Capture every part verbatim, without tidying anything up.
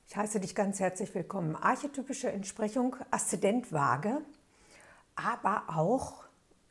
Ich heiße dich ganz herzlich willkommen. Archetypische Entsprechung, Aszendent Waage, aber auch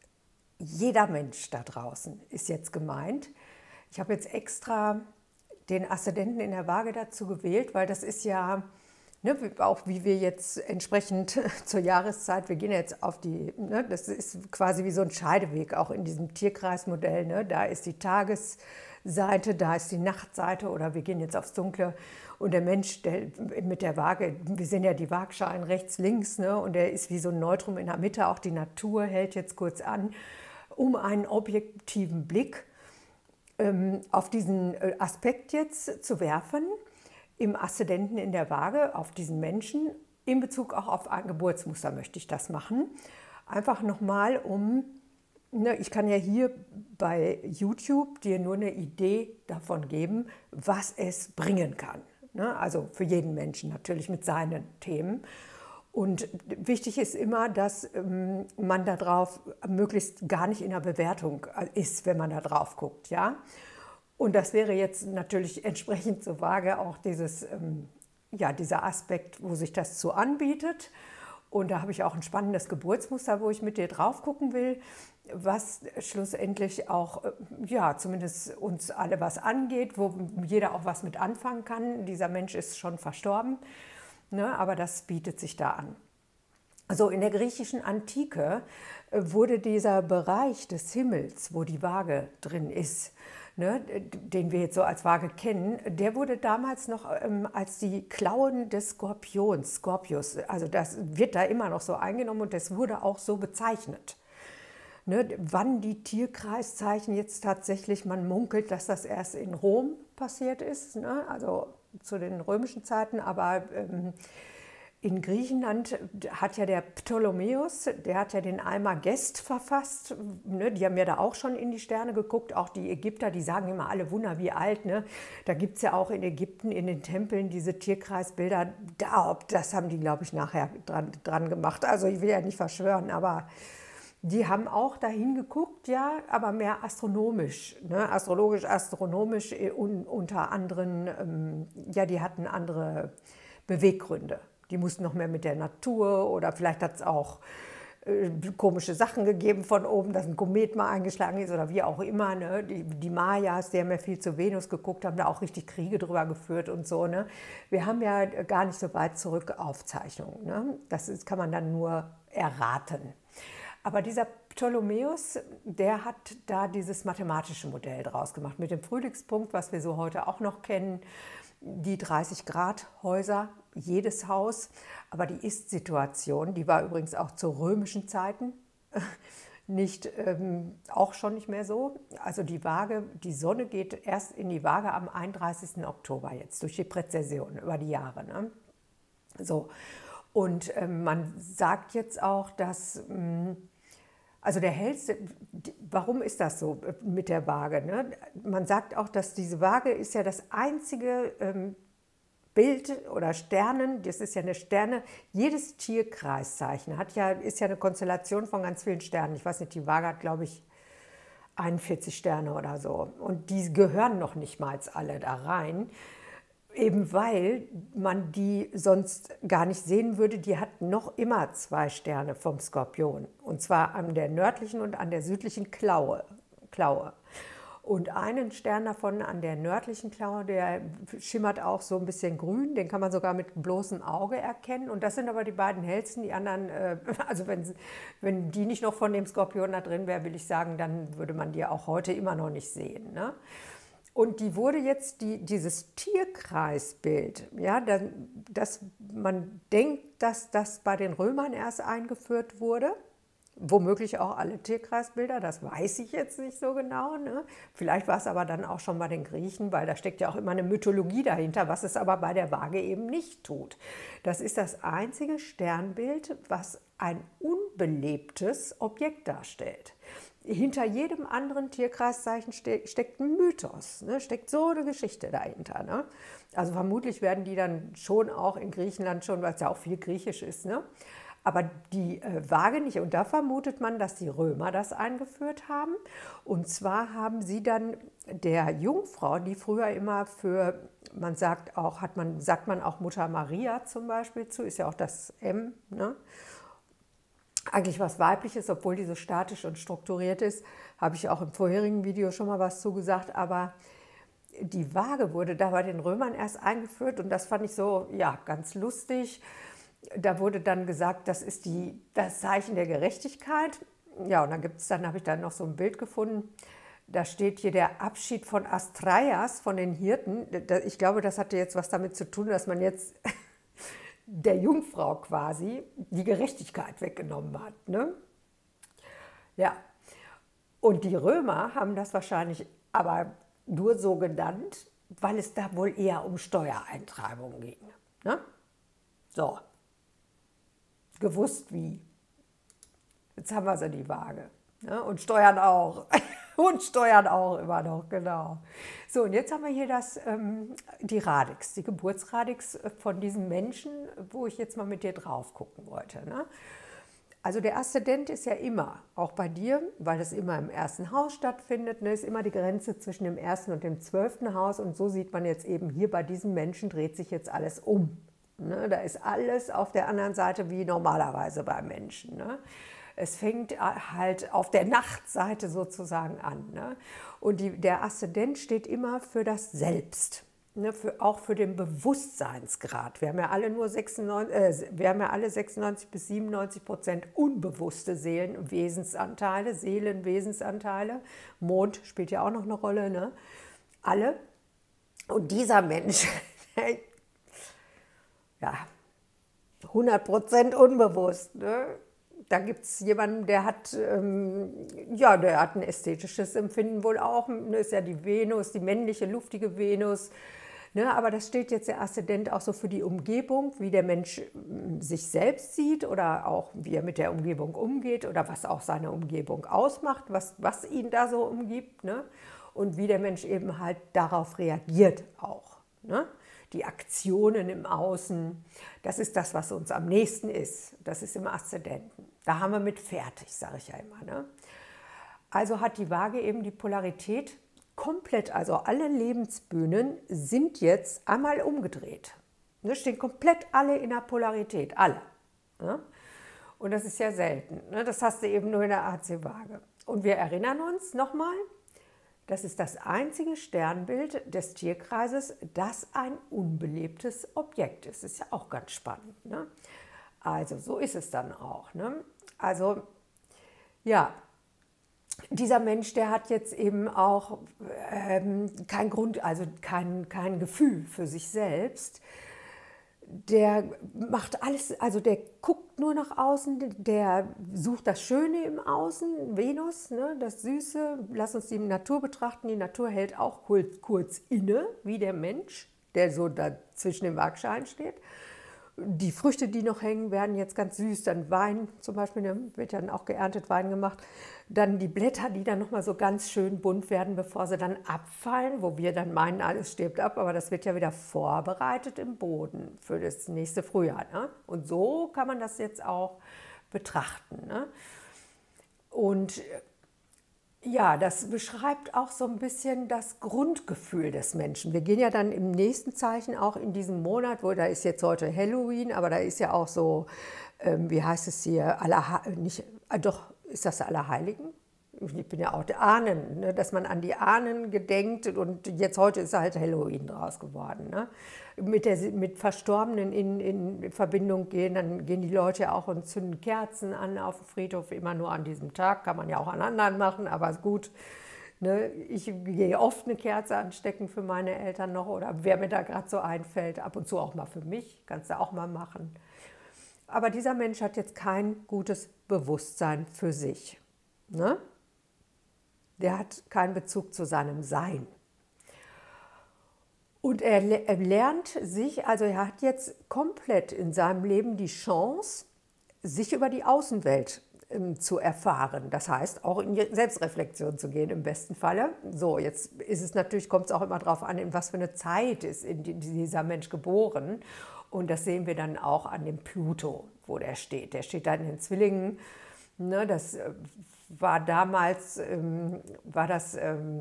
jeder Mensch da draußen ist jetzt gemeint. Ich habe jetzt extra den Aszendenten in der Waage dazu gewählt, weil das ist ja, ne, auch wie wir jetzt entsprechend zur Jahreszeit, wir gehen jetzt auf die, ne, das ist quasi wie so ein Scheideweg, auch in diesem Tierkreismodell. Ne, da ist die Tagesseite, da ist die Nachtseite oder wir gehen jetzt aufs Dunkle. Und der Mensch der, mit der Waage, wir sehen ja die Waagschalen rechts, links, ne, und der ist wie so ein Neutrum in der Mitte. Auch die Natur hält jetzt kurz an, um einen objektiven Blick ähm, auf diesen Aspekt jetzt zu werfen, im Aszendenten in der Waage, auf diesen Menschen, in Bezug auch auf ein Geburtsmuster möchte ich das machen. Einfach nochmal um, ne, ich kann ja hier bei YouTube dir nur eine Idee davon geben, was es bringen kann. Ne? Also für jeden Menschen natürlich mit seinen Themen. Und wichtig ist immer, dass ähm, man darauf möglichst gar nicht in der Bewertung ist, wenn man da drauf guckt. Ja? Und das wäre jetzt natürlich entsprechend zur Waage auch dieses, ähm, ja, dieser Aspekt, wo sich das so anbietet. Und da habe ich auch ein spannendes Geburtsmuster, wo ich mit dir drauf gucken will, was schlussendlich auch, ja, zumindest uns alle was angeht, wo jeder auch was mit anfangen kann. Dieser Mensch ist schon verstorben, ne, aber das bietet sich da an. Also in der griechischen Antike wurde dieser Bereich des Himmels, wo die Waage drin ist, ne, den wir jetzt so als Waage kennen, der wurde damals noch ähm, als die Klauen des Skorpions, Skorpius, also das wird da immer noch so eingenommen und das wurde auch so bezeichnet. Ne, wann die Tierkreiszeichen jetzt tatsächlich, man munkelt, dass das erst in Rom passiert ist, ne, also zu den römischen Zeiten, aber ähm, in Griechenland hat ja der Ptolemäus, der hat ja den Almagest verfasst, ne, die haben ja da auch schon in die Sterne geguckt, auch die Ägypter, die sagen immer alle Wunder wie alt, ne? Da gibt es ja auch in Ägypten in den Tempeln diese Tierkreisbilder, da, das haben die, glaube ich, nachher dran, dran gemacht, also ich will ja nicht verschwören, aber die haben auch dahin geguckt, ja, aber mehr astronomisch, ne? Astrologisch, astronomisch un, unter anderen, ähm, ja, die hatten andere Beweggründe. Die mussten noch mehr mit der Natur oder vielleicht hat es auch äh, komische Sachen gegeben von oben, dass ein Komet mal eingeschlagen ist oder wie auch immer. Ne? Die, die Mayas, die haben ja viel zu Venus geguckt, haben da auch richtig Kriege drüber geführt und so. Ne? Wir haben ja gar nicht so weit zurück Aufzeichnungen. Ne? Das ist, kann man dann nur erraten. Aber dieser Ptolemäus, der hat da dieses mathematische Modell draus gemacht mit dem Frühlingspunkt, was wir so heute auch noch kennen, die dreißig Grad Häuser, jedes Haus. Aber die Ist-Situation, die war übrigens auch zu römischen Zeiten nicht, ähm, auch schon nicht mehr so. Also die Waage, die Sonne geht erst in die Waage am einunddreißigsten Oktober jetzt durch die Präzession über die Jahre. Ne? So. Und ähm, man sagt jetzt auch, dass, ähm, also der hellste, warum ist das so mit der Waage? Ne? Man sagt auch, dass diese Waage ist ja das einzige ähm, Bild oder Sternen, das ist ja eine Sterne, jedes Tierkreiszeichen hat ja, ist ja eine Konstellation von ganz vielen Sternen. Ich weiß nicht, die Waage hat, glaube ich, einundvierzig Sterne oder so. Und die gehören noch nicht mal alle da rein. Eben weil man die sonst gar nicht sehen würde, die hat noch immer zwei Sterne vom Skorpion. Und zwar an der nördlichen und an der südlichen Klaue. Klaue. Und einen Stern davon an der nördlichen Klaue, der schimmert auch so ein bisschen grün, den kann man sogar mit bloßem Auge erkennen. Und das sind aber die beiden hellsten, die anderen, äh, also wenn, wenn die nicht noch von dem Skorpion da drin wäre, will ich sagen, dann würde man die auch heute immer noch nicht sehen. Ne? Und die wurde jetzt, die, dieses Tierkreisbild, ja, dass, dass man denkt, dass das bei den Römern erst eingeführt wurde, womöglich auch alle Tierkreisbilder, das weiß ich jetzt nicht so genau. Ne? Vielleicht war es aber dann auch schon bei den Griechen, weil da steckt ja auch immer eine Mythologie dahinter, was es aber bei der Waage eben nicht tut. Das ist das einzige Sternbild, was ein unbelebtes Objekt darstellt. Hinter jedem anderen Tierkreiszeichen ste steckt ein Mythos, ne? Steckt so eine Geschichte dahinter. Ne? Also vermutlich werden die dann schon auch in Griechenland schon, weil es ja auch viel Griechisch ist, ne? aber die äh, Waage nicht. Und da vermutet man, dass die Römer das eingeführt haben. Und zwar haben sie dann der Jungfrau, die früher immer für, man sagt auch, hat man, sagt man auch Mutter Maria zum Beispiel zu, ist ja auch das M, ne? Eigentlich was Weibliches, obwohl die so statisch und strukturiert ist, habe ich auch im vorherigen Video schon mal was zugesagt, aber die Waage wurde da bei den Römern erst eingeführt und das fand ich so, ja, ganz lustig. Da wurde dann gesagt, das ist die, das Zeichen der Gerechtigkeit. Ja, und dann gibt es, dann habe ich dann noch so ein Bild gefunden, da steht hier der Abschied von Astraias, von den Hirten. Ich glaube, das hatte jetzt was damit zu tun, dass man jetzt der Jungfrau quasi die Gerechtigkeit weggenommen hat. Ne? Ja, und die Römer haben das wahrscheinlich aber nur so genannt, weil es da wohl eher um Steuereintreibung ging. Ne? So, gewusst wie. Jetzt haben wir sie die Waage. Ne? Und Steuern auch. Und Steuern auch immer noch, genau. So, und jetzt haben wir hier das, ähm, die Radix, die Geburtsradix von diesem Menschen, wo ich jetzt mal mit dir drauf gucken wollte. Ne? Also der Aszendent ist ja immer, auch bei dir, weil das immer im ersten Haus stattfindet, ne, ist immer die Grenze zwischen dem ersten und dem zwölften Haus. Und so sieht man jetzt eben hier bei diesem Menschen dreht sich jetzt alles um. Ne? Da ist alles auf der anderen Seite wie normalerweise beim Menschen. Ne? Es fängt halt auf der Nachtseite sozusagen an. Ne? Und die, der Aszendent steht immer für das Selbst, ne? Für, auch für den Bewusstseinsgrad. Wir haben ja alle nur sechsundneunzig, äh, wir haben ja alle sechsundneunzig bis siebenundneunzig Prozent unbewusste Seelen, Wesensanteile, Seelenwesensanteile. Mond spielt ja auch noch eine Rolle. Ne? Alle. Und dieser Mensch, ja, hundert Prozent unbewusst. Ne? Da gibt es jemanden, der hat, ähm, ja, der hat ein ästhetisches Empfinden wohl auch. Das ist ja die Venus, die männliche, luftige Venus. Ne? Aber das steht jetzt der Aszendent auch so für die Umgebung, wie der Mensch sich selbst sieht oder auch wie er mit der Umgebung umgeht oder was auch seine Umgebung ausmacht, was, was ihn da so umgibt. Ne? Und wie der Mensch eben halt darauf reagiert auch. Ne? Die Aktionen im Außen, das ist das, was uns am nächsten ist. Das ist im Aszendenten. Da haben wir mit fertig, sage ich ja immer. Ne? Also hat die Waage eben die Polarität komplett, also alle Lebensbühnen sind jetzt einmal umgedreht. Ne? Stehen komplett alle in der Polarität, alle. Ne? Und das ist ja selten. Ne? Das hast du eben nur in der A C-Waage. Und wir erinnern uns nochmal, das ist das einzige Sternbild des Tierkreises, das ein unbelebtes Objekt ist. Das ist ja auch ganz spannend. Ne? Also so ist es dann auch. Ne? Also ja, dieser Mensch, der hat jetzt eben auch ähm, kein Grund, also kein, kein Gefühl für sich selbst. Der macht alles, also der guckt nur nach außen, der sucht das Schöne im Außen, Venus, ne, das Süße. Lass uns die Natur betrachten. Die Natur hält auch kurz, kurz inne, wie der Mensch, der so da zwischen den Waagschalen steht. Die Früchte, die noch hängen, werden jetzt ganz süß. Dann Wein zum Beispiel, ne, wird dann auch geerntet, Wein gemacht. Dann die Blätter, die dann nochmal so ganz schön bunt werden, bevor sie dann abfallen, wo wir dann meinen, alles stirbt ab. Aber das wird ja wieder vorbereitet im Boden für das nächste Frühjahr. Ne? Und so kann man das jetzt auch betrachten. Ne? Und ja, das beschreibt auch so ein bisschen das Grundgefühl des Menschen. Wir gehen ja dann im nächsten Zeichen auch in diesem Monat, wo da ist jetzt heute Halloween, aber da ist ja auch so, ähm, wie heißt es hier, Aller, nicht, äh, doch, ist das Allerheiligen? Ich bin ja auch der Ahnen, ne, dass man an die Ahnen gedenkt und jetzt heute ist halt Halloween draus geworden. Ne? Mit, der, mit Verstorbenen in, in Verbindung gehen, dann gehen die Leute ja auch und zünden Kerzen an auf dem Friedhof, immer nur an diesem Tag, kann man ja auch an anderen machen, aber gut. Ne? Ich gehe oft eine Kerze anstecken für meine Eltern noch oder wer mir da gerade so einfällt, ab und zu auch mal für mich, kannst du auch mal machen. Aber dieser Mensch hat jetzt kein gutes Bewusstsein für sich. Ne? Der hat keinen Bezug zu seinem Sein. Und er, er lernt sich, also er hat jetzt komplett in seinem Leben die Chance, sich über die Außenwelt ähm, zu erfahren. Das heißt, auch in Selbstreflexion zu gehen im besten Falle. So, jetzt ist es natürlich, kommt es auch immer darauf an, in was für eine Zeit ist in die, dieser Mensch geboren. Und das sehen wir dann auch an dem Pluto, wo der steht. Der steht dann in den Zwillingen. Ne, das äh, war damals, ähm, war das, ähm,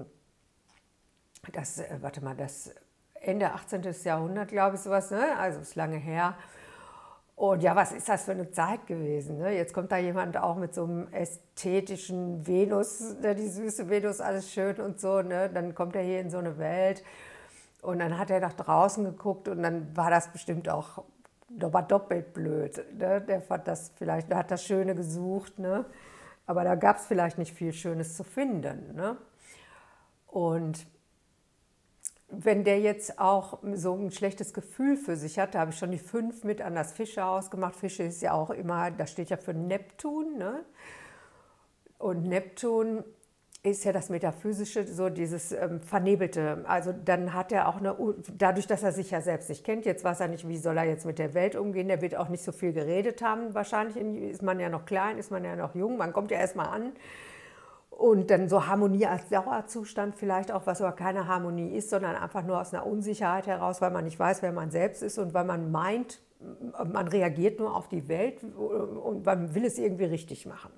das äh, warte mal, das Ende achtzehnten. Jahrhundert, glaube ich, sowas, ne? Also ist lange her. Und ja, was ist das für eine Zeit gewesen? Ne? Jetzt kommt da jemand auch mit so einem ästhetischen Venus, ne? Die süße Venus, alles schön und so. Ne? Dann kommt er hier in so eine Welt und dann hat er nach draußen geguckt und dann war das bestimmt auch, der war doppelt blöd. Ne? Der fand das vielleicht, der hat das Schöne gesucht, ne? Aber da gab es vielleicht nicht viel Schönes zu finden. Ne? Und wenn der jetzt auch so ein schlechtes Gefühl für sich hat, da habe ich schon die fünf mit an das Fischehaus gemacht. Fische ist ja auch immer, das steht ja für Neptun. Ne? Und Neptun ist ja das Metaphysische, so dieses ähm, Vernebelte. Also dann hat er auch eine, dadurch, dass er sich ja selbst nicht kennt, jetzt weiß er nicht, wie soll er jetzt mit der Welt umgehen, der wird auch nicht so viel geredet haben. Wahrscheinlich ist man ja noch klein, ist man ja noch jung, man kommt ja erst mal an. Und dann so Harmonie als Dauerzustand vielleicht auch, was aber keine Harmonie ist, sondern einfach nur aus einer Unsicherheit heraus, weil man nicht weiß, wer man selbst ist und weil man meint, man reagiert nur auf die Welt und man will es irgendwie richtig machen.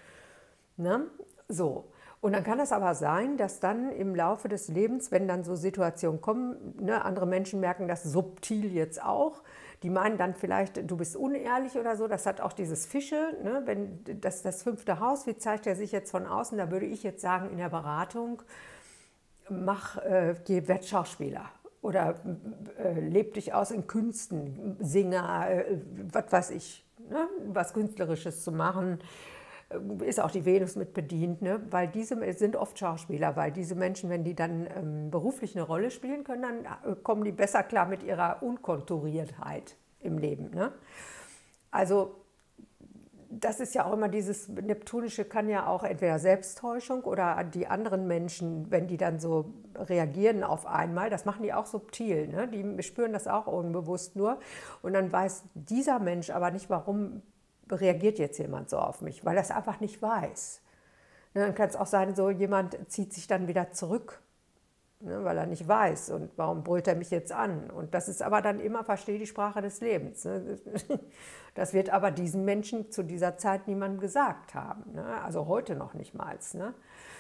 Ne? So. Und dann kann es aber sein, dass dann im Laufe des Lebens, wenn dann so Situationen kommen, ne, andere Menschen merken das subtil jetzt auch, die meinen dann vielleicht, du bist unehrlich oder so, das hat auch dieses Fische, ne, wenn das, das fünfte Haus, wie zeigt er sich jetzt von außen, da würde ich jetzt sagen in der Beratung, mach, äh, geh, werd Schauspieler oder äh, leb dich aus in Künsten, Singer, äh, was weiß ich, ne, was Künstlerisches zu machen. Ist auch die Venus mit bedient, ne? Weil diese sind oft Schauspieler, weil diese Menschen, wenn die dann ähm, beruflich eine Rolle spielen können, dann äh, kommen die besser klar mit ihrer Unkonturiertheit im Leben. Ne? Also das ist ja auch immer dieses Neptunische, kann ja auch entweder Selbsttäuschung oder die anderen Menschen, wenn die dann so reagieren auf einmal, das machen die auch subtil, ne? Die spüren das auch unbewusst nur und dann weiß dieser Mensch aber nicht, warum reagiert jetzt jemand so auf mich, weil er es einfach nicht weiß. Ne, dann kann es auch sein, so jemand zieht sich dann wieder zurück, ne, weil er nicht weiß und warum brüllt er mich jetzt an. Und das ist aber dann immer, verstehe die Sprache des Lebens. Ne. Das wird aber diesen Menschen zu dieser Zeit niemandem gesagt haben, ne, also heute noch nicht mal. Ne.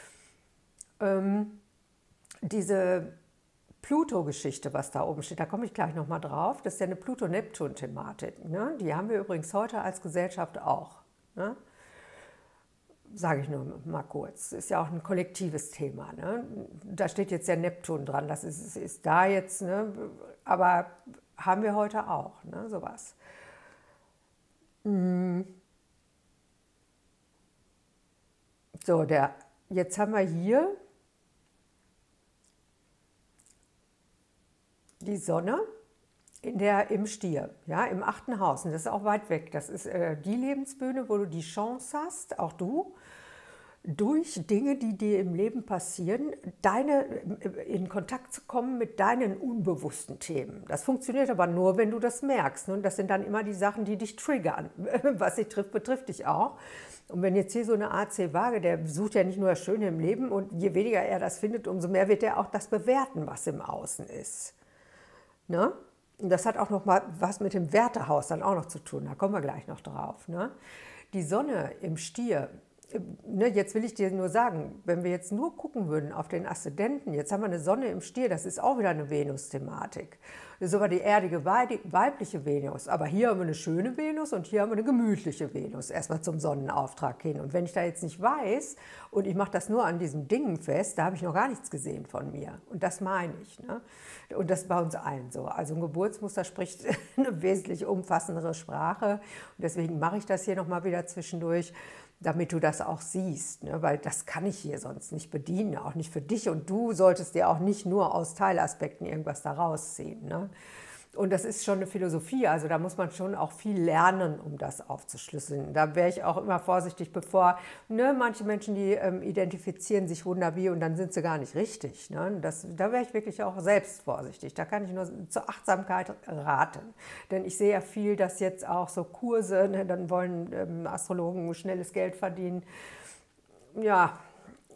Ähm, diese Pluto-Geschichte, was da oben steht, da komme ich gleich nochmal drauf, das ist ja eine Pluto-Neptun-Thematik. Ne? Die haben wir übrigens heute als Gesellschaft auch. Ne? Sage ich nur mal kurz. Das ist ja auch ein kollektives Thema. Ne? Da steht jetzt ja Neptun dran, das ist, ist da jetzt, ne? Aber haben wir heute auch, ne? Sowas. So, der, jetzt haben wir hier die Sonne in der, im Stier, ja, im achten Haus. Und das ist auch weit weg. Das ist äh, die Lebensbühne, wo du die Chance hast, auch du, durch Dinge, die dir im Leben passieren, deine, in Kontakt zu kommen mit deinen unbewussten Themen. Das funktioniert aber nur, wenn du das merkst. Und das sind dann immer die Sachen, die dich triggern. Was dich trifft, betrifft dich auch. Und wenn jetzt hier so eine A C-Waage, der sucht ja nicht nur das Schöne im Leben und je weniger er das findet, umso mehr wird er auch das bewerten, was im Außen ist. Ne? Und das hat auch noch mal was mit dem Wertehaus dann auch noch zu tun, da kommen wir gleich noch drauf. Ne? Die Sonne im Stier, ne, jetzt will ich dir nur sagen, wenn wir jetzt nur gucken würden auf den Aszendenten, jetzt haben wir eine Sonne im Stier, das ist auch wieder eine Venus-Thematik. Das ist aber die erdige weibliche Venus, aber hier haben wir eine schöne Venus und hier haben wir eine gemütliche Venus, erstmal zum Sonnenauftrag hin. Und wenn ich da jetzt nicht weiß und ich mache das nur an diesen Dingen fest, da habe ich noch gar nichts gesehen von mir. Und das meine ich. Ne? Und das ist bei uns allen so. Also ein Geburtsmuster spricht eine wesentlich umfassendere Sprache. Und deswegen mache ich das hier nochmal wieder zwischendurch, damit du das auch siehst, ne? Weil das kann ich hier sonst nicht bedienen, auch nicht für dich. Und du solltest dir auch nicht nur aus Teilaspekten irgendwas da rausziehen. Ne? Und das ist schon eine Philosophie, also da muss man schon auch viel lernen, um das aufzuschlüsseln. Da wäre ich auch immer vorsichtig, bevor, ne, manche Menschen, die ähm, identifizieren sich wunderbar und dann sind sie gar nicht richtig. Ne? Das, da wäre ich wirklich auch selbst vorsichtig. Da kann ich nur zur Achtsamkeit raten. Denn ich sehe ja viel, dass jetzt auch so Kurse, ne, dann wollen ähm, Astrologen schnelles Geld verdienen. Ja,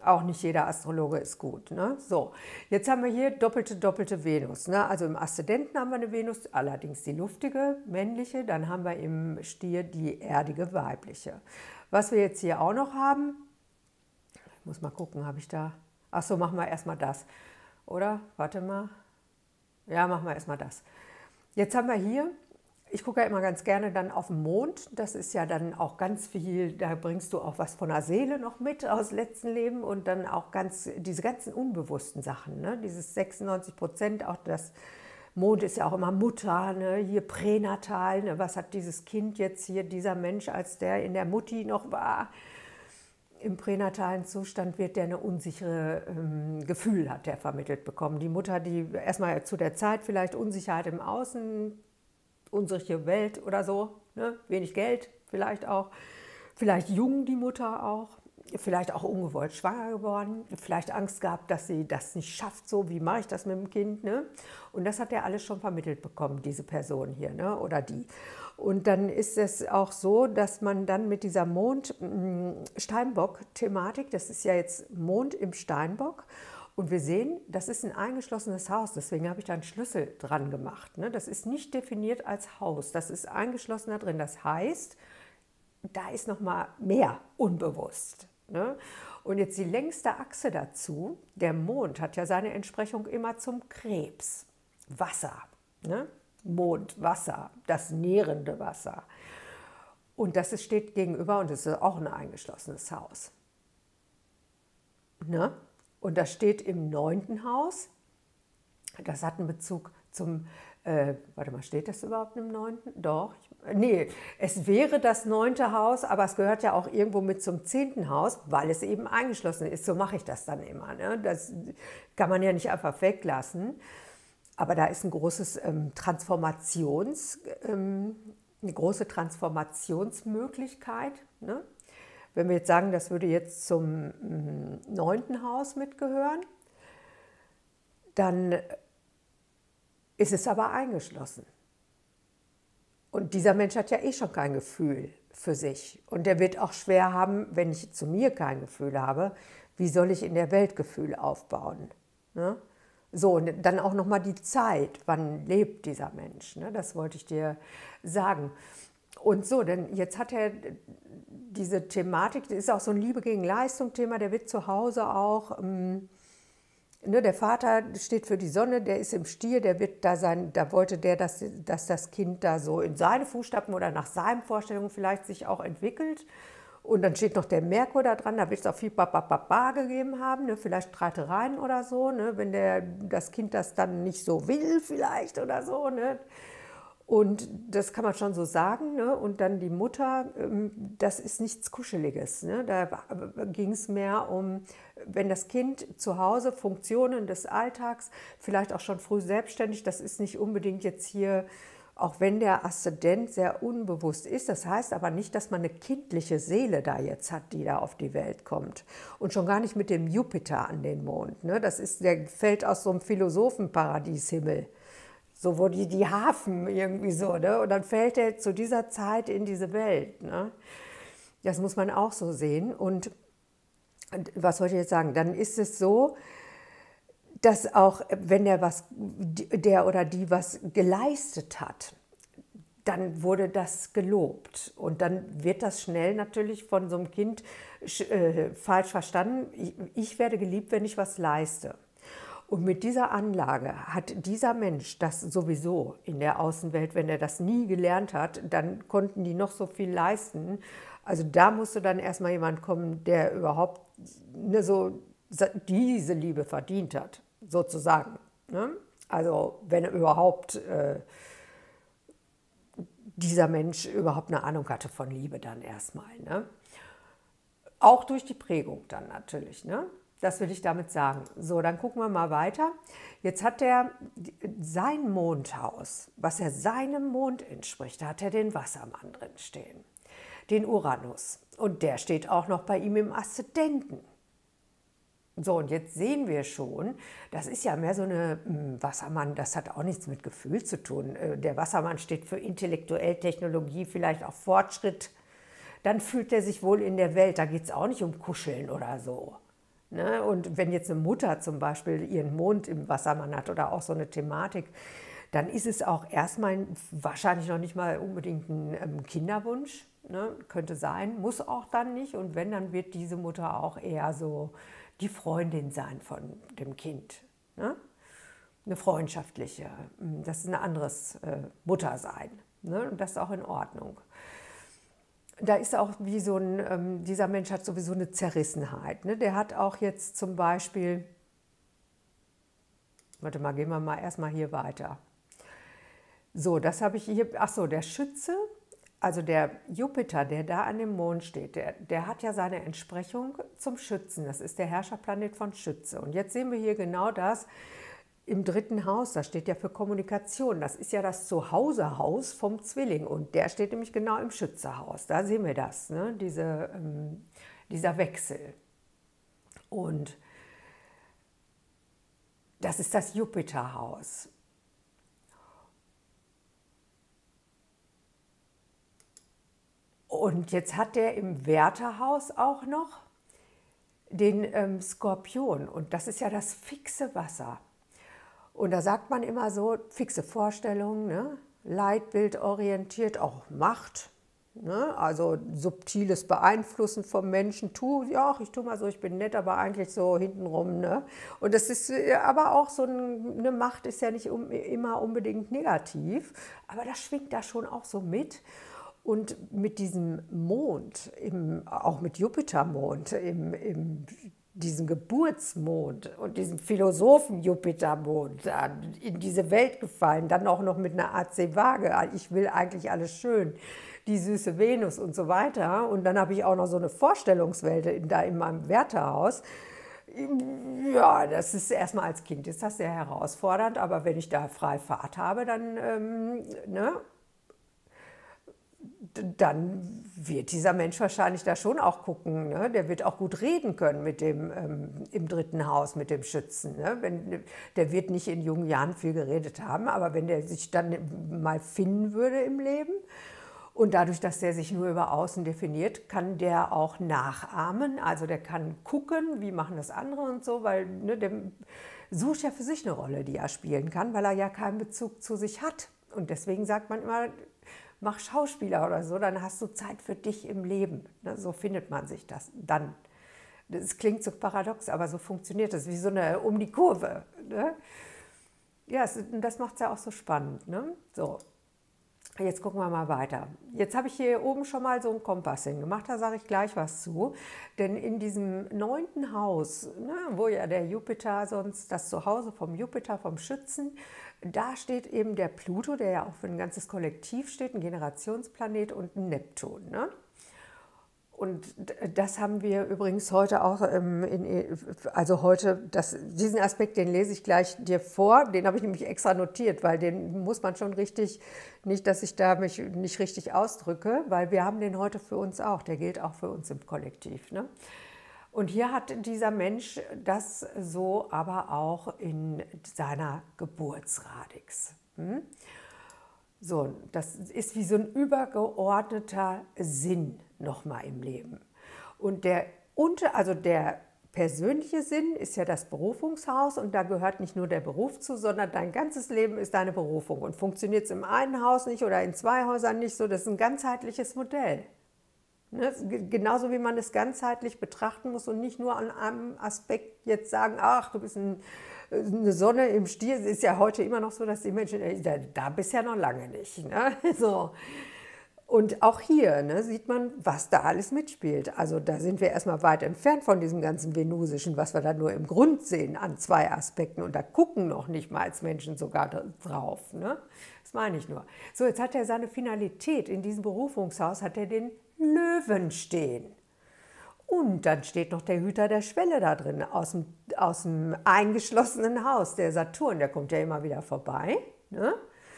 Auch nicht jeder Astrologe ist gut. Ne? So, jetzt haben wir hier doppelte, doppelte Venus. Ne? Also im Aszendenten haben wir eine Venus, allerdings die luftige, männliche. Dann haben wir im Stier die erdige, weibliche. Was wir jetzt hier auch noch haben, ich muss mal gucken, habe ich da... Ach so, machen wir erstmal das. Oder? Warte mal. Ja, machen wir erstmal das. Jetzt haben wir hier... Ich gucke ja immer ganz gerne dann auf den Mond. Das ist ja dann auch ganz viel, da bringst du auch was von der Seele noch mit aus letzten Leben und dann auch ganz diese ganzen unbewussten Sachen. Ne? Dieses sechsundneunzig Prozent, auch das Mond ist ja auch immer Mutter, ne? Hier pränatal. Ne? Was hat dieses Kind jetzt hier, dieser Mensch, als der in der Mutti noch war? Im pränatalen Zustand wird der eine unsichere ähm, Gefühl, hat der vermittelt bekommen. Die Mutter, die erstmal zu der Zeit vielleicht Unsicherheit im Außen, unsere Welt oder so, ne? Wenig Geld vielleicht auch, vielleicht jung die Mutter auch, vielleicht auch ungewollt schwanger geworden, vielleicht Angst gehabt, dass sie das nicht schafft, so wie mache ich das mit dem Kind. Ne? Und das hat er alles schon vermittelt bekommen, diese Person hier, ne? Oder die. Und dann ist es auch so, dass man dann mit dieser Mond-Steinbock-Thematik, das ist ja jetzt Mond im Steinbock, und wir sehen, das ist ein eingeschlossenes Haus, deswegen habe ich da einen Schlüssel dran gemacht. Ne? Das ist nicht definiert als Haus, das ist eingeschlossen da drin. Das heißt, da ist noch mal mehr unbewusst. Ne? Und jetzt die längste Achse dazu, der Mond hat ja seine Entsprechung immer zum Krebs, Wasser. Ne? Mond, Wasser, das nährende Wasser. Und das ist, steht gegenüber und das ist auch ein eingeschlossenes Haus. Ne? Und das steht im neunten Haus. Das hat einen Bezug zum, äh, warte mal, steht das überhaupt im neunten? Doch. Ich, nee, es wäre das neunte Haus, aber es gehört ja auch irgendwo mit zum zehnten Haus, weil es eben eingeschlossen ist. So mache ich das dann immer. Ne? Das kann man ja nicht einfach weglassen. Aber da ist ein großes ähm, Transformations, ähm, eine große Transformationsmöglichkeit. Ne? Wenn wir jetzt sagen, das würde jetzt zum neunten Haus mitgehören, dann ist es aber eingeschlossen. Und dieser Mensch hat ja eh schon kein Gefühl für sich. Und der wird auch schwer haben, wenn ich zu mir kein Gefühl habe, wie soll ich in der Welt Gefühl aufbauen? Ne? So, und dann auch nochmal die Zeit, wann lebt dieser Mensch? Ne? Das wollte ich dir sagen. Und so, denn jetzt hat er diese Thematik, das ist auch so ein Liebe gegen Leistung-Thema, der wird zu Hause auch, ähm, ne, der Vater steht für die Sonne, der ist im Stier, der wird da sein, da wollte der, dass, dass das Kind da so in seine Fußstapfen oder nach seinen Vorstellungen vielleicht sich auch entwickelt. Und dann steht noch der Merkur da dran, da wird es auch viel Ba-Ba-Ba-Ba gegeben haben, ne, vielleicht Streitereien oder so, ne, wenn der, das Kind das dann nicht so will vielleicht oder so, ne. Und das kann man schon so sagen. Ne? Und dann die Mutter, das ist nichts Kuscheliges. Ne? Da ging es mehr um, wenn das Kind zu Hause Funktionen des Alltags, vielleicht auch schon früh selbstständig, das ist nicht unbedingt jetzt hier, auch wenn der Aszendent sehr unbewusst ist. Das heißt aber nicht, dass man eine kindliche Seele da jetzt hat, die da auf die Welt kommt. Und schon gar nicht mit dem Jupiter an den Mond. Ne? Das ist, der fällt aus so einem Philosophenparadieshimmel. So, wo die, die Hafen irgendwie so, ne? Und dann fällt er zu dieser Zeit in diese Welt. Ne? Das muss man auch so sehen. Und was wollte ich jetzt sagen? Dann ist es so, dass auch, wenn der, was, der oder die was geleistet hat, dann wurde das gelobt. Und dann wird das schnell natürlich von so einem Kind äh, falsch verstanden. Ich, ich werde geliebt, wenn ich was leiste. Und mit dieser Anlage hat dieser Mensch das sowieso in der Außenwelt, wenn er das nie gelernt hat, dann konnten die noch so viel leisten. Also da musste dann erstmal jemand kommen, der überhaupt ne, so diese Liebe verdient hat, sozusagen. Ne? Also wenn er überhaupt, äh, dieser Mensch überhaupt eine Ahnung hatte von Liebe dann erstmal. Ne? Auch durch die Prägung dann natürlich, ne? Das will ich damit sagen. So, dann gucken wir mal weiter. Jetzt hat er sein Mondhaus, was er seinem Mond entspricht, da hat er den Wassermann drin stehen, den Uranus. Und der steht auch noch bei ihm im Aszendenten. So, und jetzt sehen wir schon, das ist ja mehr so eine Wassermann, das hat auch nichts mit Gefühl zu tun. Der Wassermann steht für intellektuell Technologie, vielleicht auch Fortschritt. Dann fühlt er sich wohl in der Welt, da geht es auch nicht um Kuscheln oder so. Ne? Und wenn jetzt eine Mutter zum Beispiel ihren Mond im Wassermann hat oder auch so eine Thematik, dann ist es auch erstmal wahrscheinlich noch nicht mal unbedingt ein ähm, Kinderwunsch. Ne? Könnte sein, muss auch dann nicht. Und wenn, dann wird diese Mutter auch eher so die Freundin sein von dem Kind. Ne? Eine freundschaftliche, das ist ein anderes äh, Muttersein. Ne? Und das ist auch in Ordnung. Da ist auch wie so ein, ähm, dieser Mensch hat sowieso eine Zerrissenheit. Ne? Der hat auch jetzt zum Beispiel, warte mal, gehen wir mal erstmal hier weiter. So, das habe ich hier, ach so, der Schütze, also der Jupiter, der da an dem Mond steht, der, der hat ja seine Entsprechung zum Schützen. Das ist der Herrscherplanet von Schütze. Und jetzt sehen wir hier genau das im dritten Haus, das steht ja für Kommunikation. Das ist ja das Zuhausehaus vom Zwilling und der steht nämlich genau im Schützehaus. Da sehen wir das, ne? Diese, ähm, dieser Wechsel. Und das ist das Jupiterhaus. Und jetzt hat der im Wärterhaus auch noch den ähm, Skorpion und das ist ja das fixe Wasser. Und da sagt man immer so, fixe Vorstellungen, ne? Leitbildorientiert, auch Macht, ne? Also subtiles Beeinflussen vom Menschen. Tu, ja, ich tue mal so, ich bin nett, aber eigentlich so hintenrum. Ne? Und das ist aber auch so eine Macht, ist ja nicht um, immer unbedingt negativ, aber das schwingt da schon auch so mit. Und mit diesem Mond, im, auch mit Jupitermond, im, im diesen Geburtsmond und diesem Philosophen-Jupitermond in diese Welt gefallen, dann auch noch mit einer A C-Waage, ich will eigentlich alles schön, die süße Venus und so weiter. Und dann habe ich auch noch so eine Vorstellungswelt da in meinem Wärterhaus. Ja, das ist erstmal als Kind ist das sehr herausfordernd, aber wenn ich da frei Fahrt habe, dann, ähm, ne, dann wird dieser Mensch wahrscheinlich da schon auch gucken. Ne? Der wird auch gut reden können mit dem ähm, im dritten Haus, mit dem Schützen. Ne? Wenn, der wird nicht in jungen Jahren viel geredet haben, aber wenn der sich dann mal finden würde im Leben und dadurch, dass der sich nur über Außen definiert, kann der auch nachahmen. Also der kann gucken, wie machen das andere und so, weil ne, der sucht ja für sich eine Rolle, die er spielen kann, weil er ja keinen Bezug zu sich hat. Und deswegen sagt man immer, mach Schauspieler oder so, dann hast du Zeit für dich im Leben. So findet man sich das dann. Das klingt so paradox, aber so funktioniert das, wie so eine um die Kurve. Ne? Ja, das macht es ja auch so spannend. Ne? So, jetzt gucken wir mal weiter. Jetzt habe ich hier oben schon mal so einen Kompass hingemacht, da sage ich gleich was zu. Denn in diesem neunten Haus, ne, wo ja der Jupiter sonst, das Zuhause vom Jupiter, vom Schützen, da steht eben der Pluto, der ja auch für ein ganzes Kollektiv steht, ein Generationsplanet und ein Neptun. Ne? Und das haben wir übrigens heute auch, ähm, in, also heute, das, diesen Aspekt, den lese ich gleich dir vor, den habe ich nämlich extra notiert, weil den muss man schon richtig, nicht, dass ich da mich nicht richtig ausdrücke, weil wir haben den heute für uns auch, der gilt auch für uns im Kollektiv. Ne? Und hier hat dieser Mensch das so aber auch in seiner Geburtsradix. Hm? So, das ist wie so ein übergeordneter Sinn nochmal im Leben. Und der, also der persönliche Sinn ist ja das Berufungshaus und da gehört nicht nur der Beruf zu, sondern dein ganzes Leben ist deine Berufung. Und funktioniert es im einen Haus nicht oder in zwei Häusern nicht so, das ist ein ganzheitliches Modell. Ne? Genauso wie man es ganzheitlich betrachten muss und nicht nur an einem Aspekt jetzt sagen, ach, du bist ein, eine Sonne im Stier. Es ist ja heute immer noch so, dass die Menschen, da, da bist ja noch lange nicht. Ne? So. Und auch hier ne, sieht man, was da alles mitspielt. Also da sind wir erstmal weit entfernt von diesem ganzen Venusischen, was wir da nur im Grund sehen an zwei Aspekten. Und da gucken noch nicht mal als Menschen sogar drauf. Ne? Das meine ich nur. So, jetzt hat er seine Finalität. In diesem Berufungshaus hat er den Löwen stehen. Und dann steht noch der Hüter der Schwelle da drin, aus dem, aus dem eingeschlossenen Haus, der Saturn, der kommt ja immer wieder vorbei. Ne?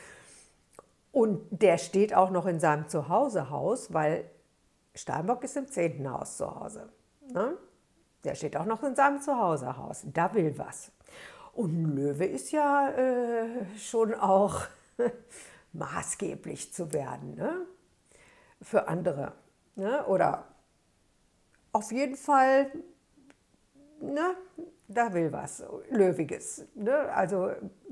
Und der steht auch noch in seinem Zuhausehaus, weil Steinbock ist im zehnten Haus zu Hause. Ne? Der steht auch noch in seinem Zuhausehaus, da will was. Und Löwe ist ja äh, schon auch maßgeblich zu werden, ne? Für andere. Ne? Oder auf jeden Fall ne, da will was, Löwiges. Ne? Also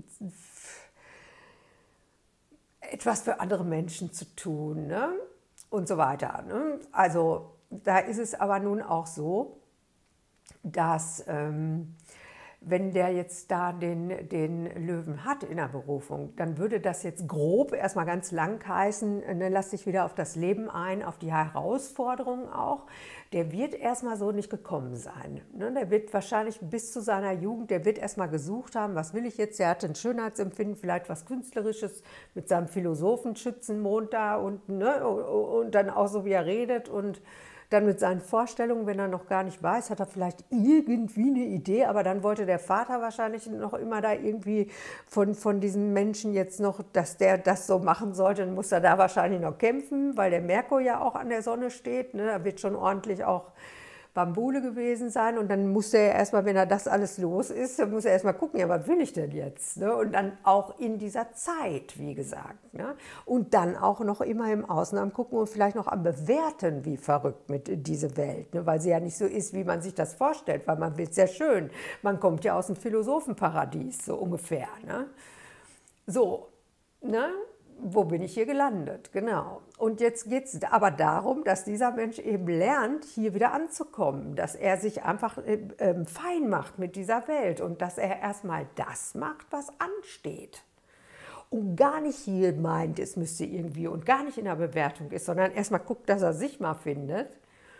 etwas für andere Menschen zu tun, ne? Und so weiter. Ne? Also da ist es aber nun auch so, dass ähm, wenn der jetzt da den, den Löwen hat in der Berufung, dann würde das jetzt grob erstmal ganz lang heißen, ne, lass dich wieder auf das Leben ein, auf die Herausforderungen auch. Der wird erstmal so nicht gekommen sein. Ne? Der wird wahrscheinlich bis zu seiner Jugend, der wird erstmal gesucht haben, was will ich jetzt? Er hat ein Schönheitsempfinden, vielleicht was Künstlerisches mit seinem Philosophenschützenmond da und, ne, und dann auch so, wie er redet und dann mit seinen Vorstellungen, wenn er noch gar nicht weiß, hat er vielleicht irgendwie eine Idee, aber dann wollte der Vater wahrscheinlich noch immer da irgendwie von, von diesem Menschen jetzt noch, dass der das so machen sollte, dann muss er da wahrscheinlich noch kämpfen, weil der Merkur ja auch an der Sonne steht, ne? Da wird schon ordentlich auch Bambule gewesen sein und dann muss er erstmal, wenn er das alles los ist, dann muss er erstmal gucken, ja, was will ich denn jetzt? Ne? Und dann auch in dieser Zeit, wie gesagt. Ne? Und dann auch noch immer im Außen am Gucken und vielleicht noch am Bewerten, wie verrückt mit diese Welt, ne? Weil sie ja nicht so ist, wie man sich das vorstellt, weil man wird sehr schön. Man kommt ja aus dem Philosophenparadies, so ungefähr. Ne? So, ne? Wo bin ich hier gelandet? Genau. Und jetzt geht es aber darum, dass dieser Mensch eben lernt, hier wieder anzukommen, dass er sich einfach äh, fein macht mit dieser Welt und dass er erstmal das macht, was ansteht. Und gar nicht hier meint, es müsste irgendwie und gar nicht in der Bewertung ist, sondern erstmal guckt, dass er sich mal findet.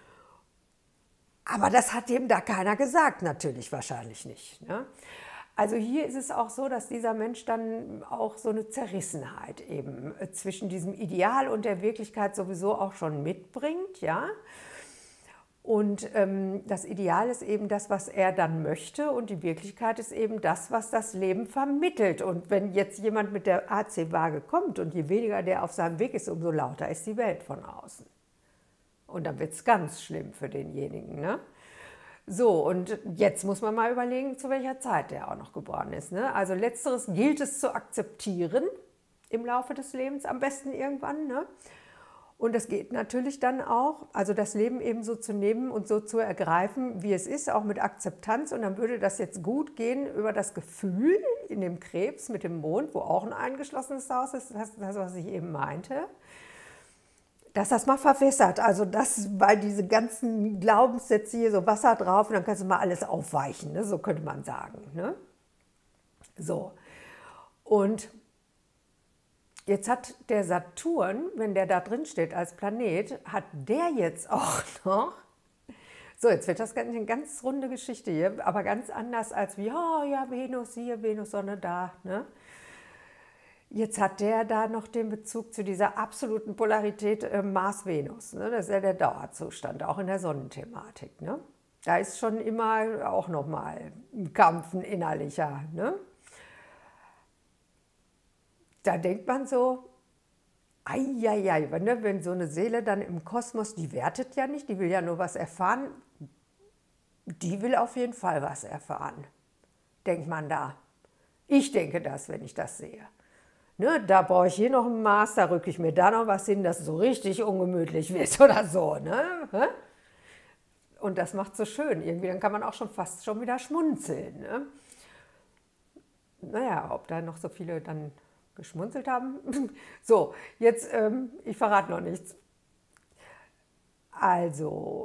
Aber das hat ihm da keiner gesagt, natürlich wahrscheinlich nicht. Ne? Also hier ist es auch so, dass dieser Mensch dann auch so eine Zerrissenheit eben zwischen diesem Ideal und der Wirklichkeit sowieso auch schon mitbringt, ja. Und ähm, das Ideal ist eben das, was er dann möchte und die Wirklichkeit ist eben das, was das Leben vermittelt. Und wenn jetzt jemand mit der A C-Waage kommt und je weniger der auf seinem Weg ist, umso lauter ist die Welt von außen. Und dann wird es ganz schlimm für denjenigen, ne? So, und jetzt muss man mal überlegen, zu welcher Zeit der auch noch geboren ist. Ne? Also letzteres gilt es zu akzeptieren im Laufe des Lebens, am besten irgendwann. Ne? Und das geht natürlich dann auch, also das Leben eben so zu nehmen und so zu ergreifen, wie es ist, auch mit Akzeptanz. Und dann würde das jetzt gut gehen über das Gefühl in dem Krebs mit dem Mond, wo auch ein eingeschlossenes Haus ist, das, das was ich eben meinte. Dass das mal verwässert, also das, weil diese ganzen Glaubenssätze hier so Wasser drauf und dann kannst du mal alles aufweichen, ne? So könnte man sagen. Ne? So, und jetzt hat der Saturn, wenn der da drin steht als Planet, hat der jetzt auch noch, so jetzt wird das eine ganz runde Geschichte hier, aber ganz anders als wie, oh ja, Venus hier, Venus, Sonne da, ne? Jetzt hat der da noch den Bezug zu dieser absoluten Polarität äh, Mars-Venus. Ne? Das ist ja der Dauerzustand, auch in der Sonnenthematik. Ne? Da ist schon immer auch nochmal ein Kampf, ein innerlicher. Ne? Da denkt man so, eieiei, ne? Wenn so eine Seele dann im Kosmos, die wertet ja nicht, die will ja nur was erfahren, die will auf jeden Fall was erfahren, denkt man da. Ich denke das, wenn ich das sehe. Ne, da brauche ich hier noch ein Maß, da rücke ich mir da noch was hin, dass es so richtig ungemütlich wird oder so. Ne? Und das macht so schön. Irgendwie, dann kann man auch schon fast schon wieder schmunzeln. Ne? Naja, ob da noch so viele dann geschmunzelt haben. So, jetzt, ähm, ich verrate noch nichts. Also,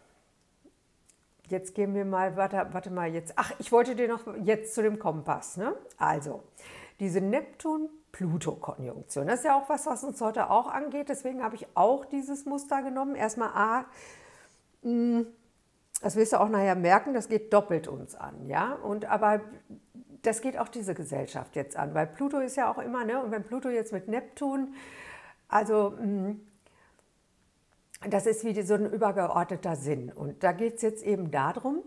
jetzt gehen wir mal, warte, warte mal jetzt. Ach, ich wollte dir noch jetzt zu dem Kompass. Ne? Also, diese Neptun-Pluto-Konjunktion, das ist ja auch was, was uns heute auch angeht. Deswegen habe ich auch dieses Muster genommen. Erstmal A, mh, das wirst du auch nachher merken, das geht doppelt uns an. Ja? Und, aber das geht auch diese Gesellschaft jetzt an, weil Pluto ist ja auch immer, ne? Und wenn Pluto jetzt mit Neptun, also mh, das ist wie so ein übergeordneter Sinn. Und da geht es jetzt eben darum,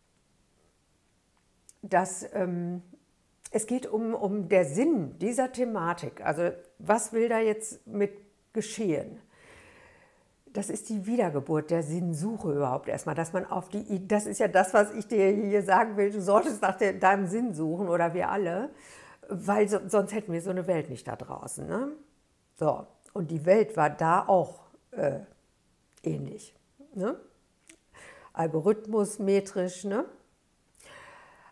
dass ähm, es geht um, um der Sinn dieser Thematik. Also was will da jetzt mit geschehen? Das ist die Wiedergeburt der Sinnsuche überhaupt erstmal, dass man auf die, das ist ja das, was ich dir hier sagen will, du solltest nach de, deinem Sinn suchen oder wir alle, weil so, sonst hätten wir so eine Welt nicht da draußen. Ne? So, und die Welt war da auch äh, ähnlich. Ne? Algorithmus, metrisch, ne?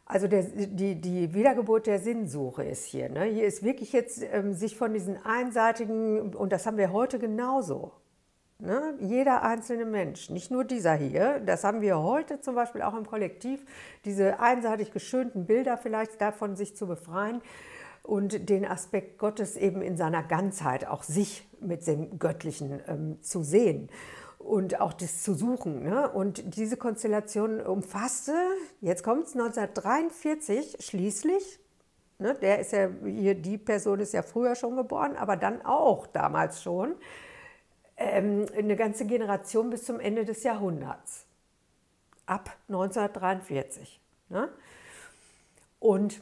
Also der, die, die Wiedergeburt der Sinnsuche ist hier. Ne? Hier ist wirklich jetzt ähm, sich von diesen einseitigen, und das haben wir heute genauso, ne? Jeder einzelne Mensch, nicht nur dieser hier, das haben wir heute zum Beispiel auch im Kollektiv, diese einseitig geschönten Bilder vielleicht davon sich zu befreien und den Aspekt Gottes eben in seiner Ganzheit, auch sich mit dem Göttlichen ähm, zu sehen. Und auch das zu suchen. Ne? Und diese Konstellation umfasste, jetzt kommt es, neunzehnhundertdreiundvierzig schließlich, ne? Der ist ja, hier, die Person ist ja früher schon geboren, aber dann auch damals schon, ähm, eine ganze Generation bis zum Ende des Jahrhunderts. Ab neunzehnhundertdreiundvierzig. Ne? Und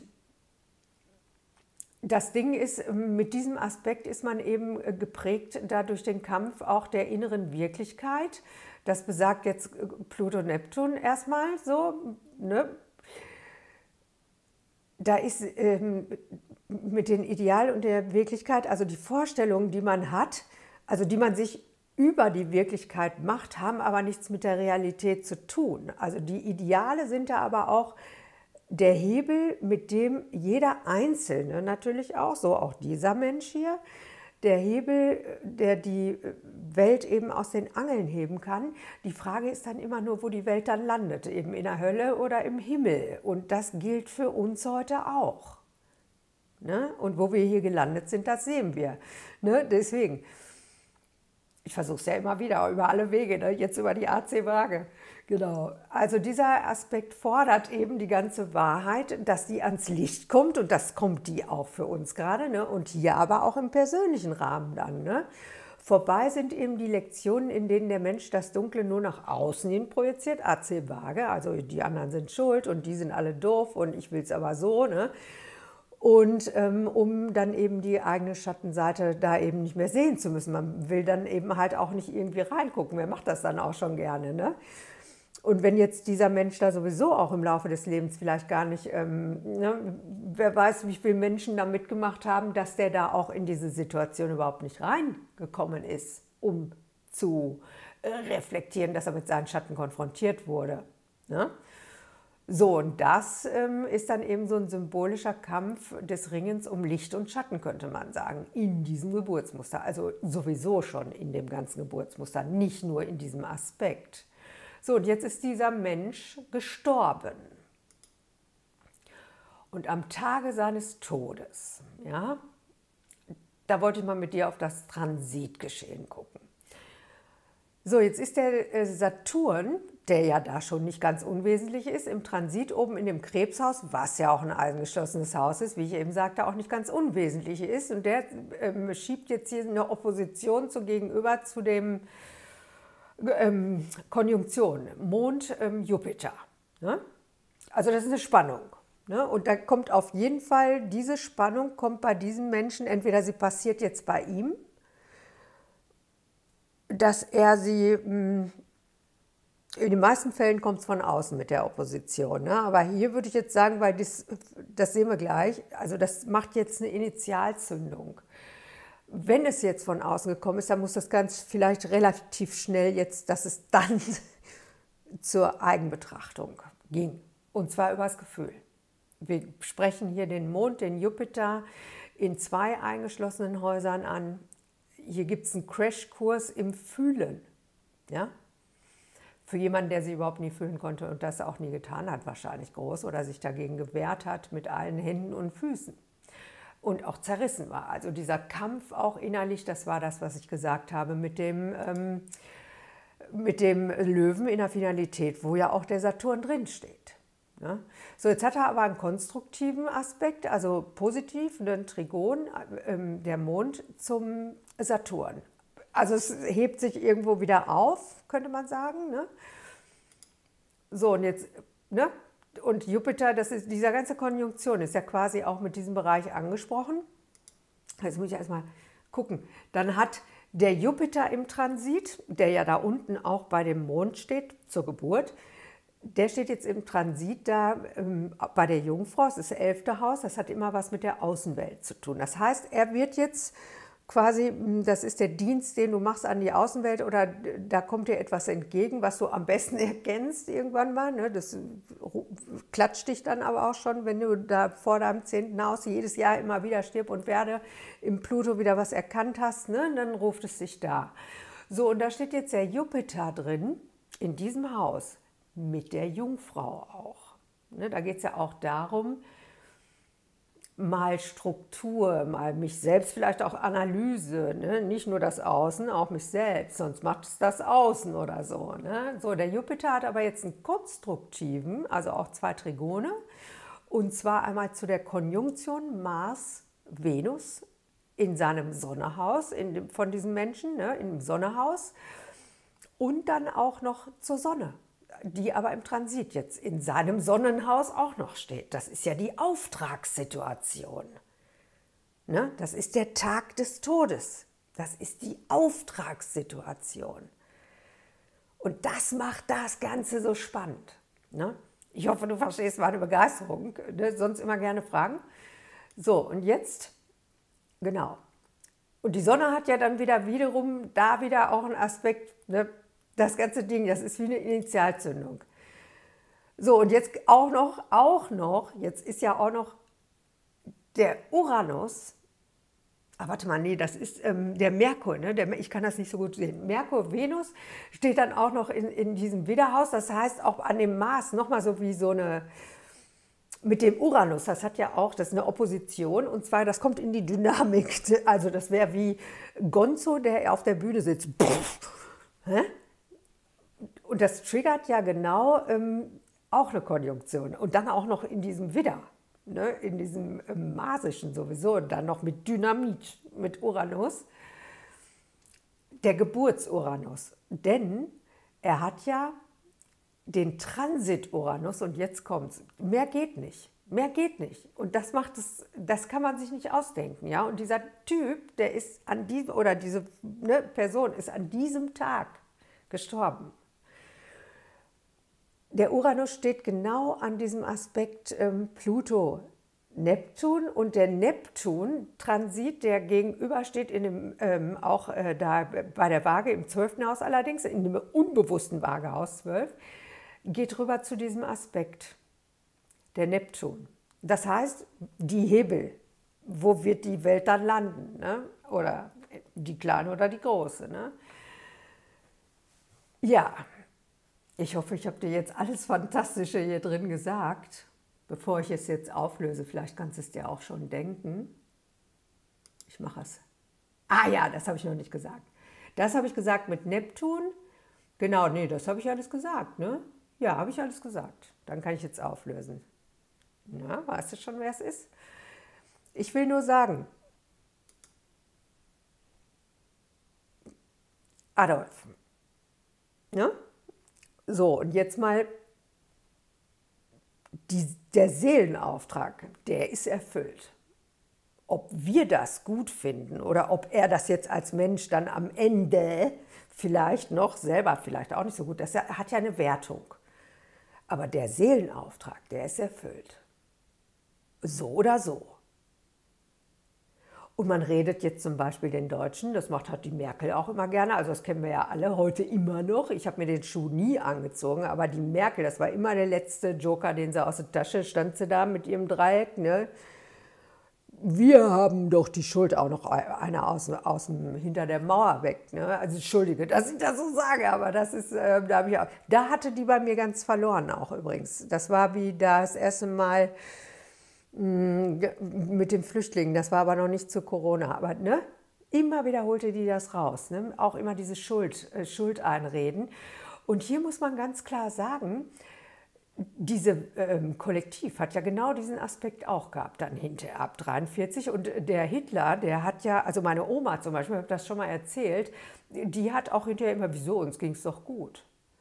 das Ding ist, mit diesem Aspekt ist man eben geprägt dadurch den Kampf auch der inneren Wirklichkeit. Das besagt jetzt Pluto Neptun erstmal so. Ne? Da ist ähm, mit den Ideal und der Wirklichkeit, also die Vorstellungen, die man hat, also die man sich über die Wirklichkeit macht, haben aber nichts mit der Realität zu tun. Also die Ideale sind da aber auch der Hebel, mit dem jeder Einzelne natürlich auch, so auch dieser Mensch hier, der Hebel, der die Welt eben aus den Angeln heben kann. Die Frage ist dann immer nur, wo die Welt dann landet, eben in der Hölle oder im Himmel. Und das gilt für uns heute auch. Ne? Und wo wir hier gelandet sind, das sehen wir. Ne? Deswegen, ich versuche es ja immer wieder, über alle Wege, ne? Jetzt über die A C-Waage. Genau. Also dieser Aspekt fordert eben die ganze Wahrheit, dass die ans Licht kommt und das kommt die auch für uns gerade, ne? Und hier aber auch im persönlichen Rahmen dann. Ne? Vorbei sind eben die Lektionen, in denen der Mensch das Dunkle nur nach außen hin projiziert, A C-Waage, also die anderen sind schuld und die sind alle doof und ich will es aber so. Ne? Und ähm, um dann eben die eigene Schattenseite da eben nicht mehr sehen zu müssen. Man will dann eben halt auch nicht irgendwie reingucken, wer macht das dann auch schon gerne, ne? Und wenn jetzt dieser Mensch da sowieso auch im Laufe des Lebens vielleicht gar nicht, ähm, ne, wer weiß, wie viele Menschen da mitgemacht haben, dass der da auch in diese Situation überhaupt nicht reingekommen ist, um zu äh, reflektieren, dass er mit seinen Schatten konfrontiert wurde. Ne? So, und das ähm, ist dann eben so ein symbolischer Kampf des Ringens um Licht und Schatten, könnte man sagen, in diesem Geburtsmuster. Also sowieso schon in dem ganzen Geburtsmuster, nicht nur in diesem Aspekt. So, und jetzt ist dieser Mensch gestorben. Und am Tage seines Todes, ja, da wollte ich mal mit dir auf das Transitgeschehen gucken. So, jetzt ist der Saturn, der ja da schon nicht ganz unwesentlich ist, im Transit oben in dem Krebshaus, was ja auch ein eingeschlossenes Haus ist, wie ich eben sagte, auch nicht ganz unwesentlich ist. Und der ähm, schiebt jetzt hier eine Opposition zu gegenüber zu dem Ähm, Konjunktion, Mond, ähm, Jupiter. Ne? Also das ist eine Spannung. Ne? Und da kommt auf jeden Fall, diese Spannung kommt bei diesem Menschen, entweder sie passiert jetzt bei ihm, dass er sie, mh, in den meisten Fällen kommt es von außen mit der Opposition. Ne? Aber hier würde ich jetzt sagen, weil das, das sehen wir gleich, also das macht jetzt eine Initialzündung. Wenn es jetzt von außen gekommen ist, dann muss das ganz vielleicht relativ schnell jetzt, dass es dann zur Eigenbetrachtung ging. Und zwar über das Gefühl. Wir sprechen hier den Mond, den Jupiter in zwei eingeschlossenen Häusern an. Hier gibt es einen Crashkurs im Fühlen. Ja? Für jemanden, der sie überhaupt nie fühlen konnte und das auch nie getan hat, wahrscheinlich groß oder sich dagegen gewehrt hat mit allen Händen und Füßen. Und auch zerrissen war. Also dieser Kampf auch innerlich, das war das, was ich gesagt habe, mit dem, ähm, mit dem Löwen in der Finalität, wo ja auch der Saturn drinsteht. Ne? So, jetzt hat er aber einen konstruktiven Aspekt, also positiv, einen Trigon, ähm, der Mond zum Saturn. Also es hebt sich irgendwo wieder auf, könnte man sagen. Ne? So, und jetzt, ne? Und Jupiter, das ist, dieser ganze Konjunktion ist ja quasi auch mit diesem Bereich angesprochen. Jetzt muss ich erstmal gucken. Dann hat der Jupiter im Transit, der ja da unten auch bei dem Mond steht, zur Geburt, der steht jetzt im Transit da ähm, bei der Jungfrau, das ist das elfte Haus, das hat immer was mit der Außenwelt zu tun. Das heißt, er wird jetzt quasi, das ist der Dienst, den du machst an die Außenwelt oder da kommt dir etwas entgegen, was du am besten erkennst irgendwann mal. Ne? Das klatscht dich dann aber auch schon, wenn du da vor deinem zehnten Haus jedes Jahr immer wieder stirb und werde im Pluto wieder was erkannt hast, ne? Dann ruft es dich da. So, und da steht jetzt der Jupiter drin, in diesem Haus, mit der Jungfrau auch. Ne? Da geht es ja auch darum, mal Struktur, mal mich selbst, vielleicht auch Analyse, ne? Nicht nur das Außen, auch mich selbst, sonst macht es das Außen oder so. Ne? So, der Jupiter hat aber jetzt einen konstruktiven, also auch zwei Trigone, und zwar einmal zu der Konjunktion Mars-Venus in seinem Sonnehaus, in dem, von diesem Menschen, ne? Im Sonnehaus, und dann auch noch zur Sonne, die aber im Transit jetzt in seinem Sonnenhaus auch noch steht. Das ist ja die Auftragssituation. Ne? Das ist der Tag des Todes. Das ist die Auftragssituation. Und das macht das Ganze so spannend. Ne? Ich hoffe, du verstehst meine Begeisterung. Ne? Sonst immer gerne fragen. So, und jetzt, genau. Und die Sonne hat ja dann wieder wiederum da wieder auch einen Aspekt, ne? Das ganze Ding, das ist wie eine Initialzündung. So, und jetzt auch noch, auch noch, jetzt ist ja auch noch der Uranus, ah, warte mal, nee, das ist ähm, der Merkur, ne? Der, ich kann das nicht so gut sehen. Merkur, Venus steht dann auch noch in, in diesem Widderhaus, das heißt auch an dem Mars nochmal so wie so eine, mit dem Uranus, das hat ja auch, das ist eine Opposition, und zwar, das kommt in die Dynamik, also das wäre wie Gonzo, der auf der Bühne sitzt. Pff, hä? Und das triggert ja genau ähm, auch eine Konjunktion. Und dann auch noch in diesem Widder, ne, in diesem ähm, Marsischen sowieso. Und dann noch mit Dynamit, mit Uranus. Der Geburtsuranus. Denn er hat ja den Transit-Uranus. Und jetzt kommt's. Mehr geht nicht. Mehr geht nicht. Und das macht es, das kann man sich nicht ausdenken. Ja? Und dieser Typ, der ist an diesem, oder diese ne, Person ist an diesem Tag gestorben. Der Uranus steht genau an diesem Aspekt ähm, Pluto-Neptun, und der Neptun-Transit, der gegenüber steht, in dem, ähm, auch äh, da bei der Waage im zwölften Haus allerdings, in dem unbewussten Waagehaus zwölf, geht rüber zu diesem Aspekt, der Neptun. Das heißt, die Hebel, wo wird die Welt dann landen? Ne? Oder die kleine oder die große? Ne? Ja. Ich hoffe, ich habe dir jetzt alles Fantastische hier drin gesagt, bevor ich es jetzt auflöse. Vielleicht kannst du es dir auch schon denken. Ich mache es. Ah ja, das habe ich noch nicht gesagt. Das habe ich gesagt mit Neptun. Genau, nee, das habe ich alles gesagt, ne? Ja, habe ich alles gesagt. Dann kann ich jetzt auflösen. Na, weißt du schon, wer es ist? Ich will nur sagen, Adolf. Ja? So, und jetzt mal, die, der Seelenauftrag, der ist erfüllt. Ob wir das gut finden oder ob er das jetzt als Mensch dann am Ende vielleicht noch selber, vielleicht auch nicht so gut, das hat ja eine Wertung. Aber der Seelenauftrag, der ist erfüllt. So oder so. Und man redet jetzt zum Beispiel den Deutschen, das macht halt die Merkel auch immer gerne, also das kennen wir ja alle heute immer noch. Ich habe mir den Schuh nie angezogen, aber die Merkel, das war immer der letzte Joker, den sie aus der Tasche, stand sie da mit ihrem Dreieck. Ne? Wir haben doch die Schuld, auch noch einer aus, aus dem, hinter der Mauer weg. Ne? Also entschuldige, dass ich das so sage, aber das ist, äh, da, habe ich auch, da hatte die bei mir ganz verloren auch übrigens. Das war wie das erste Mal mit den Flüchtlingen, das war aber noch nicht zu Corona, aber ne, immer wiederholte die das raus, ne? Auch immer diese Schuld, äh, Schuld einreden. Und hier muss man ganz klar sagen, diese ähm, Kollektiv hat ja genau diesen Aspekt auch gehabt, dann hinterher ab dreiundvierzig. Und der Hitler, der hat ja, also meine Oma zum Beispiel, ich habe das schon mal erzählt, die hat auch hinterher immer, wieso, uns ging es doch gut.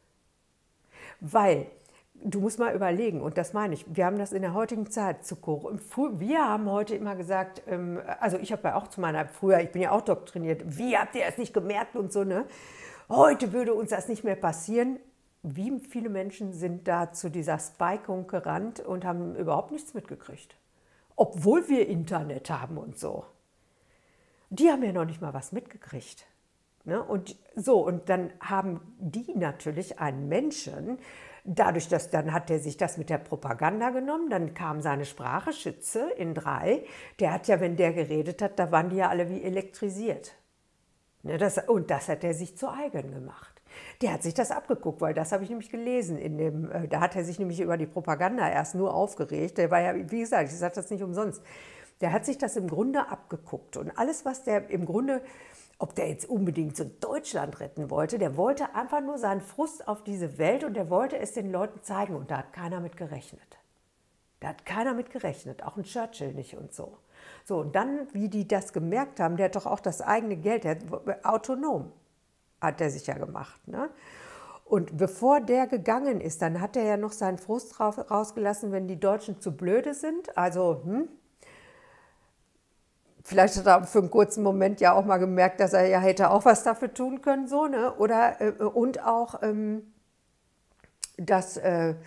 Weil du musst mal überlegen, und das meine ich, wir haben das in der heutigen Zeit zu Corona. Wir haben heute immer gesagt, also ich habe ja auch zu meiner, früher, ich bin ja auch doktriniert, wie habt ihr es nicht gemerkt und so, ne? Heute würde uns das nicht mehr passieren. Wie viele Menschen sind da zu dieser Spikung gerannt und haben überhaupt nichts mitgekriegt? Obwohl wir Internet haben und so. Die haben ja noch nicht mal was mitgekriegt. Ne? Und so, und dann haben die natürlich einen Menschen, dadurch, dass dann hat er sich das mit der Propaganda genommen, dann kam seine Sprache, Schütze in drei, der hat ja, wenn der geredet hat, da waren die ja alle wie elektrisiert. Ne, das, und das hat er sich zu eigen gemacht. Der hat sich das abgeguckt, weil das habe ich nämlich gelesen. In dem, äh, da hat er sich nämlich über die Propaganda erst nur aufgeregt. Der war ja, wie gesagt, ich sage das nicht umsonst. Der hat sich das im Grunde abgeguckt. Und alles, was der im Grunde, ob der jetzt unbedingt so Deutschland retten wollte, der wollte einfach nur seinen Frust auf diese Welt und der wollte es den Leuten zeigen. Und da hat keiner mit gerechnet. Da hat keiner mit gerechnet, auch ein Churchill nicht und so. So, und dann, wie die das gemerkt haben, der hat doch auch das eigene Geld, der hat, autonom hat er sich ja gemacht. Ne? Und bevor der gegangen ist, dann hat er ja noch seinen Frust rausgelassen, wenn die Deutschen zu blöde sind. Also, hm, vielleicht hat er für einen kurzen Moment ja auch mal gemerkt, dass er ja hätte auch was dafür tun können. So, ne? Oder, äh, und auch, ähm, dass... Äh,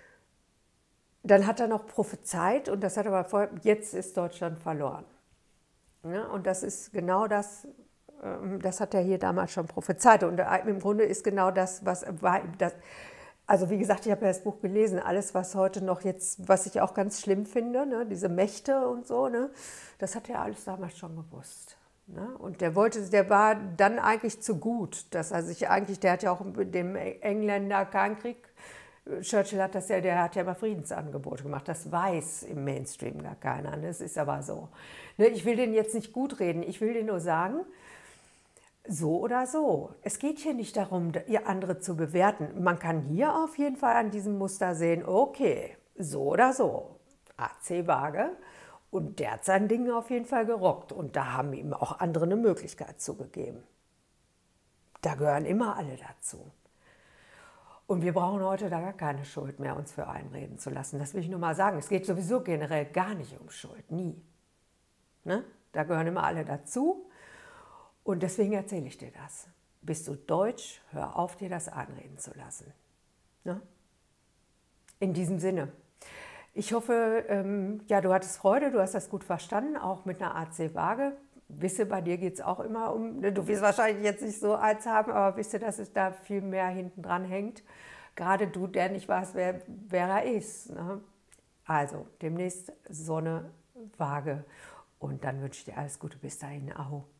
Dann hat er noch prophezeit, und das hat aber vorher, jetzt ist Deutschland verloren. Ja, und das ist genau das, das hat er hier damals schon prophezeit. Und im Grunde ist genau das, was war, das, also wie gesagt, ich habe ja das Buch gelesen, alles, was heute noch jetzt, was ich auch ganz schlimm finde, ne, diese Mächte und so, ne, das hat er alles damals schon gewusst. Ne? Und der wollte, der war dann eigentlich zu gut, dass er sich eigentlich, der hat ja auch mit dem Engländer keinen Krieg. Churchill hat das ja, der hat ja immer Friedensangebote gemacht. Das weiß im Mainstream gar keiner. Das ist aber so. Ich will den jetzt nicht gut reden. Ich will dir nur sagen, so oder so. Es geht hier nicht darum, ihr andere zu bewerten. Man kann hier auf jeden Fall an diesem Muster sehen, okay, so oder so. A C Waage. Und der hat sein Ding auf jeden Fall gerockt. Und da haben ihm auch andere eine Möglichkeit zugegeben. Da gehören immer alle dazu. Und wir brauchen heute da gar keine Schuld mehr, uns für einreden zu lassen. Das will ich nur mal sagen. Es geht sowieso generell gar nicht um Schuld, nie. Ne? Da gehören immer alle dazu. Und deswegen erzähle ich dir das. Bist du deutsch, hör auf, dir das einreden zu lassen. Ne? In diesem Sinne. Ich hoffe, ähm, ja, du hattest Freude, du hast das gut verstanden, auch mit einer A C Waage. Wisse, bei dir geht es auch immer um, du wirst wahrscheinlich jetzt nicht so eins haben, aber wisse, dass es da viel mehr hinten dran hängt. Gerade du, der nicht weiß, wer, wer er ist. Ne? Also, demnächst Sonne, Waage und dann wünsche ich dir alles Gute. Bis dahin, Aho.